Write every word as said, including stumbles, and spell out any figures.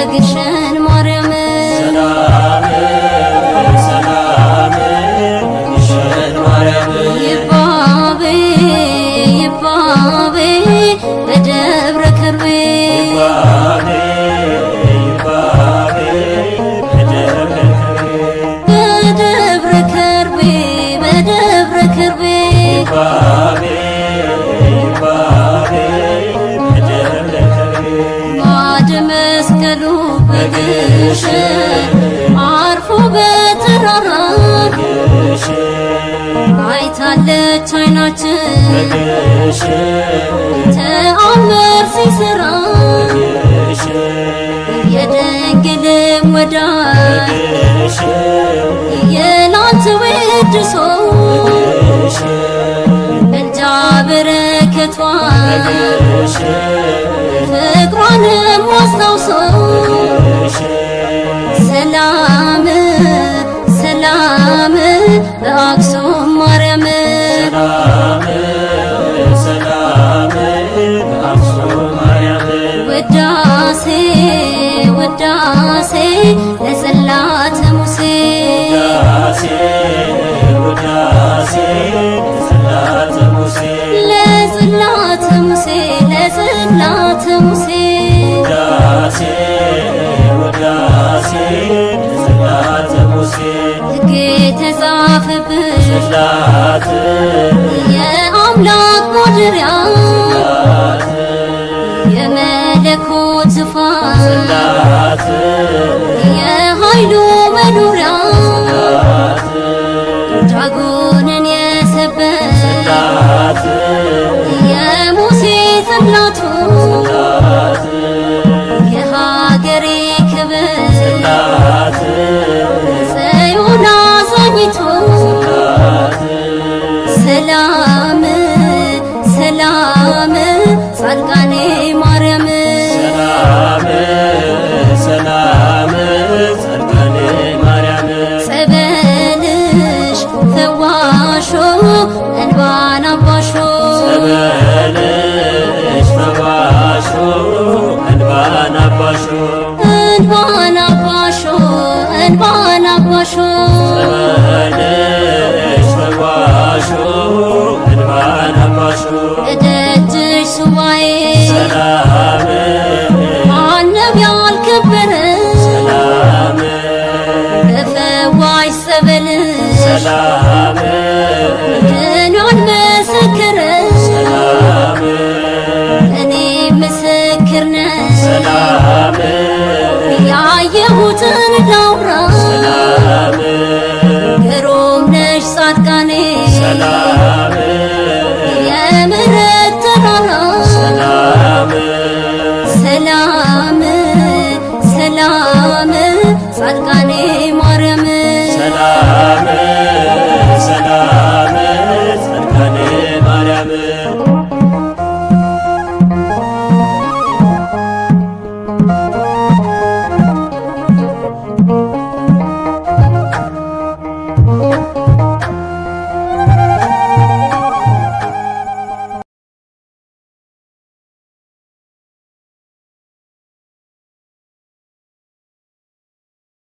በግሸን ማርያም ሰላም ሰላም በግሸን ማርያም ይባቤ ይባቤ በደብረ ከርቤ ይባቤ ይባቤ በደብረ ከርቤ በደብረ ከርቤ በደብረ ከርቤ ይባቤ ይባቤ በደብረ ከርቤ ባድ መስቀሉ በግሸን አርፎ በተራራ አይታለች አይናችን ተአምር ሲሰራ የድንግልም ወዳጅ የላንተ ወድሶ መልጃ በረከቷን ፍቅሯንም አስታውሶ ሰላም ሰላም በአክሱም ማርያም ሰላም ሰላም በአክሱም ማርያም ውዳሴ ውዳሴ ለጽላተ ሙሴ ውዳሴ ውዳሴ ለጽላተ ሙሴ ለጽላተ ሙሴ ለጽላተ ሙሴ ውዳሴ ውዳሴ ለጽላተ ሙሴ ሕግ የተጻፈብሽ ጽላት የአምላክ ማደሪያ የመለኮት ዙፋን ጽላት የኃይሉ መኖሪያ ዳጎንን የሰበር ጽላት የሙሴ ጽላቱ ጽላት የሀገሬ ክብር ጽላት ጽዮን አዛኝቱ ሰላም ሰላም ጻድቃኔ ማርያም ሰላም ሰላም ጻድቃኔ ማርያም ጸበልሽ ፈዋሾ እንባን አባሾ ጸበልሽ ፈዋሾ እንባን አባሾ እንባን አባሾ እንባን አባሾ ጸበልሽ ፈዋሾ እንባን አባሾ እደጅሽ ሱባኤ ሰላም ማንም ያልከበረ ሰላም በፈዋሽ ጸበልሽ ሰላም ድኗን መሰከረ ሰላም እኔ ምስክር ነኝ ሰላም ያየሁትን ላውራ ሰላም ግሩም ነሽ ጻድቃኔ ሰላም የምሕረት ተራራ ሰላም ሰላም ሰላም ጻድቃኔ ማርያም ሰላም ሰላም ጻድቃኔ ማርያም